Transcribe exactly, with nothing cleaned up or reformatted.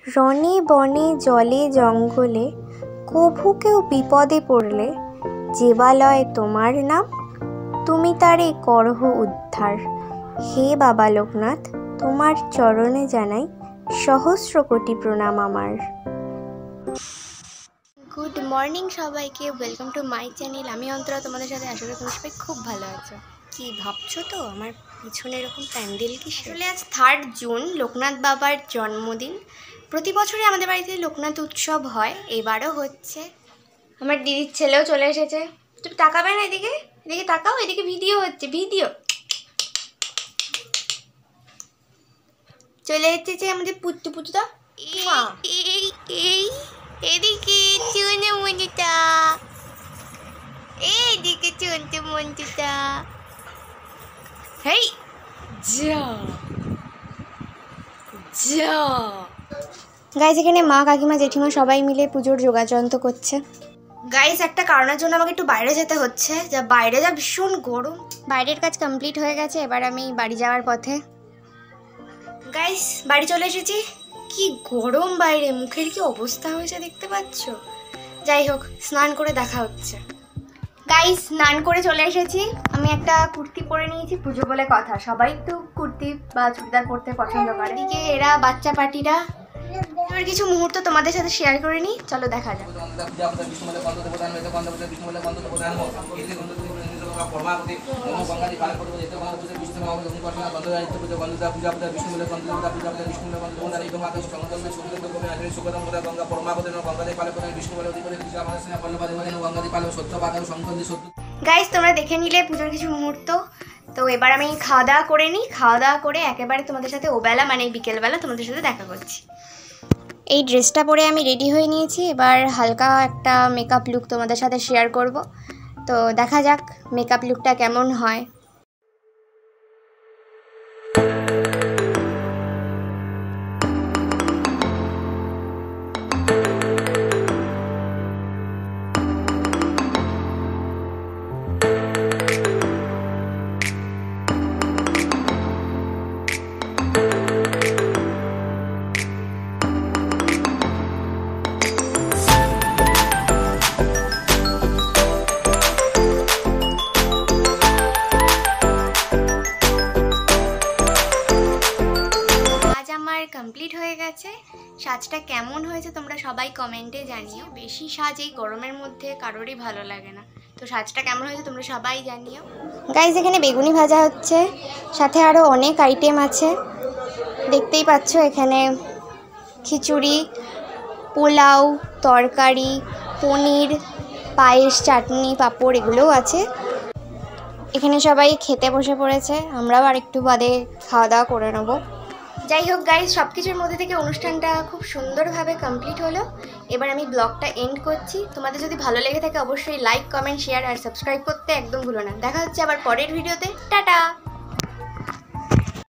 রণে বনে জলে জঙ্গলে কভু কেউ বিপদে পড়লে যেবালয় তোমার নাম, তুমি তারে করহ উদ্ধার। হে বাবা লোকনাথ, তোমার চরণে জানাই সহস্র কোটি প্রণাম আমার। গুড মর্নিং সবাইকে, ওয়েলকাম টু মাই চ্যানেল। আমি অন্তরা, তোমাদের সাথে আশা করি তোমরা সবাই খুব ভালো আছো। কি ভাবছো তো আমার পিছনে এরকম প্যান্ডেল কি? আসলে আজ থার্ড জুন, লোকনাথ বাবার জন্মদিন। প্রতি বছরই আমাদের বাড়িতে লোকনাথ উৎসব হয়, এবারও হচ্ছে। আমার দিদির ছেলেও চলে এসেছে। তুমি তাকাবে না এদিকে? এদিকে তাকাও, এদিকে ভিডিও হচ্ছে, ভিডিও। চলে এসেছে আমাদের পুত্তু পুতুটা। এই এই এদিকে চুনে মন্দিটা, এইদিকে চুনতে মন্দিটা। হেই যা যা। গাইস, এখানে মা কাকিমা জেঠিমা সবাই মিলে পুজোর যোগাযন্ত্র করছে। গাইস, একটা কারণের জন্য আমাকে একটু বাইরে যেতে হচ্ছে, যা বাইরে যা ভীষণ গরম। বাইরের কাজ কমপ্লিট হয়ে গেছে, এবার আমি বাড়ি যাওয়ার পথে। গাইস, বাড়ি চলে এসেছি। কি গরম বাইরে, মুখের কি অবস্থা হয়েছে দেখতে পাচ্ছ। যাই হোক, স্নান করে দেখা হচ্ছে। গাইস, স্নান করে চলে এসেছি। আমি একটা কুর্তি পরে নিয়েছি, পুজো বলে কথা, সবাই তো কুর্তি বা চুড়িদার পরতে পছন্দ করে। এদিকে এরা বাচ্চা পার্টিরা। এবার কিছু মুহূর্ত তোমাদের সাথে শেয়ার করে নিই, চলো দেখা যাক। গাইস, তোমরা দেখে নিলে পুজোর কিছু মুহূর্ত। তো এবার আমি খাওয়া দাওয়া করে নিই, খাওয়া দাওয়া করে একেবারে তোমাদের সাথে ওবেলা মানে বিকেলবেলা তোমাদের সাথে দেখা করছি। এই ড্রেসটা পরে আমি রেডি হয়ে নিয়েছি, এবার হালকা একটা মেকআপ লুক তোমাদের সাথে শেয়ার করব। তো দেখা যাক মেকআপ লুকটা কেমন হয়। কমপ্লিট হয়ে গেছে। সাজটা কেমন হয়েছে তোমরা সবাই কমেন্টে জানিও। বেশি সাজ এই গরমের মধ্যে কারোরই ভালো লাগে না, তো সাজটা কেমন হয়েছে তোমরা সবাই জানিও। গাইস, এখানে বেগুনি ভাজা হচ্ছে, সাথে আরও অনেক আইটেম আছে দেখতেই পাচ্ছ। এখানে খিচুড়ি, পোলাও, তরকারি, পনির, পায়েস, চাটনি, পাঁপড় এগুলোও আছে। এখানে সবাই খেতে বসে পড়েছে, আমরাও আর একটু বাদে খাওয়া দাওয়া করে নেবো। যাই হোক গাইস, সব কিছুর মধ্যে থেকে অনুষ্ঠানটা খুব সুন্দরভাবে কমপ্লিট হলো। এবার আমি ব্লগটা এন্ড করছি। তোমাদের যদি ভালো লেগে থাকে অবশ্যই লাইক, কমেন্ট, শেয়ার আর সাবস্ক্রাইব করতে একদম ভুলো না। দেখা হচ্ছে আবার পরের ভিডিওতে। টাটা।